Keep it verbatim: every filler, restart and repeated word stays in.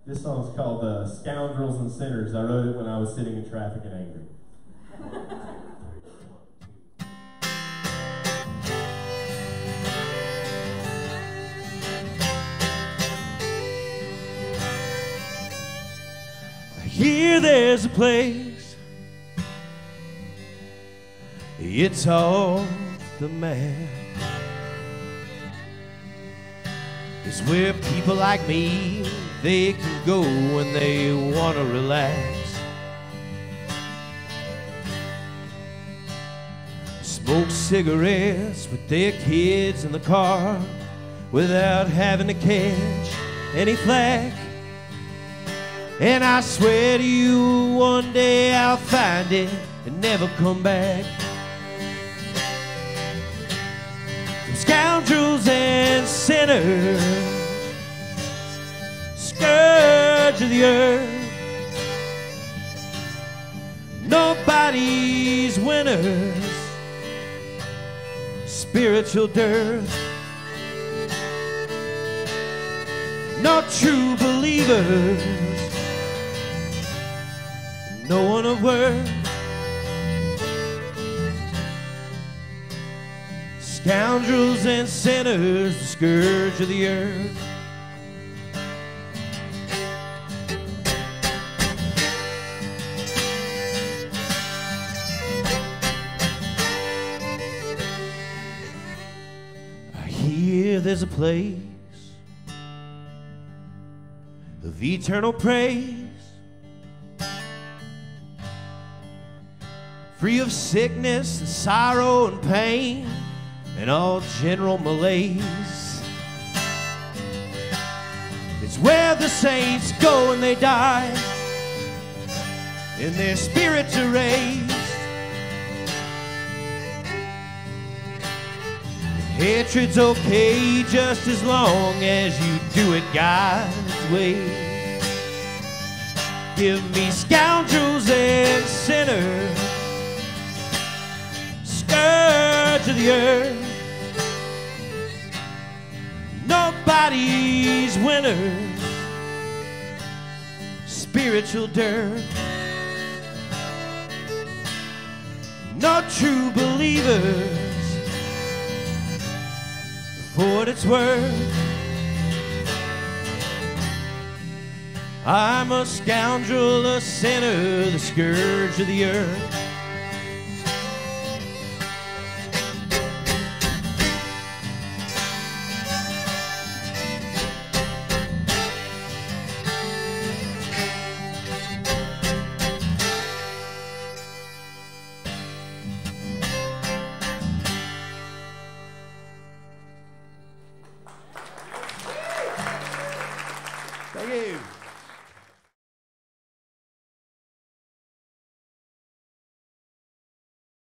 This song's called uh, Scoundrels and Sinners. I wrote it when I was sitting in traffic and angry. Here there's a place, it's all the man. It's where people like me, they can go when they want to relax. Smoke cigarettes with their kids in the car without having to catch any flack. And I swear to you, one day I'll find it and never come back. Scoundrels and sinners, scourge of the earth, nobody's winners, spiritual dearth, no true believers, no one of worth. Scoundrels and sinners, the scourge of the earth. I hear there's a place of eternal praise, free of sickness and sorrow and pain and all general malaise. It's where the saints go when they die and their spirits are raised. Hatred's okay just as long as you do it God's way. Give me scoundrels and sinners, scourge of the earth, nobody's winners, spiritual dirt, no true believers. For what it's worth, I'm a scoundrel, a sinner, the scourge of the earth. Thank you.